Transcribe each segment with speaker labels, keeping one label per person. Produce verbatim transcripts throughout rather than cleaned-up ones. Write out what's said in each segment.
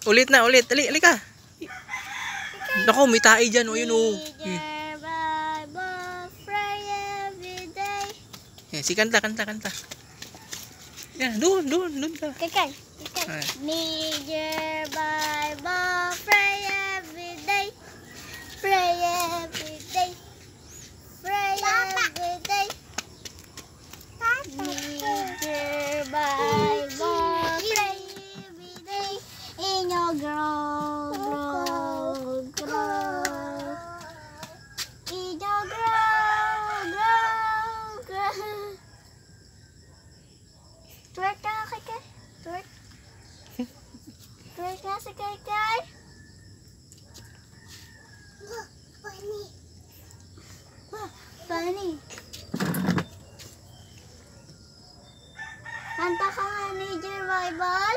Speaker 1: Ulit na, ulit. Ali, ali ka. Naku, may tae dyan. O, yun o. Yan, si kanta, kanta, kanta. Yan, doon, doon, doon ka.
Speaker 2: Kakay, kakay. Need your Bible, pray every day. Pray every day. Pray every day. Need your Bible, pray every day. In your grow, grow, grow. In your grow, grow, grow. Twerk ka na kay Kay. Twerk. Twerk na si Kay Kay. Oh, funny. Oh, funny. Kanta ka nga, Need Your Bible.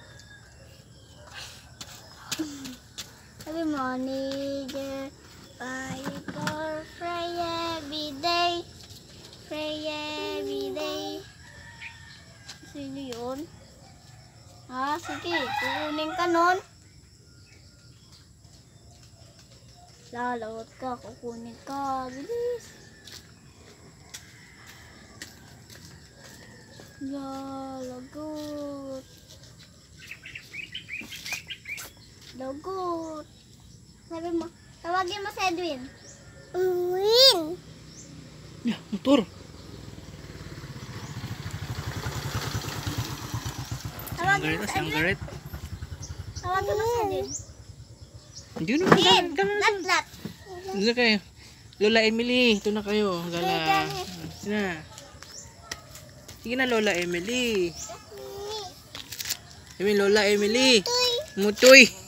Speaker 2: Sabi mo, Need Your Bible, pray every day. Pray every day. Sino yun? Ha? Sige, kukunin ka nun. Lalawat ka, kukunin ka. Bilis. Lalagot. Lagot. Sabi mo, tawagin mo si Edwin. Edwin.
Speaker 1: Ya, motor.
Speaker 2: Tawagin mo si
Speaker 1: Ang
Speaker 2: Edwin.
Speaker 1: garit.
Speaker 2: Tawagin mo si Edwin.
Speaker 1: Hindi na.
Speaker 2: Edwin, lat-lat.
Speaker 1: Doon na kayo. Lola Emily, ito na kayo. Gala. Sige na. Sige na, Lola Emily. Sabi, Lola Emily. Mutoy.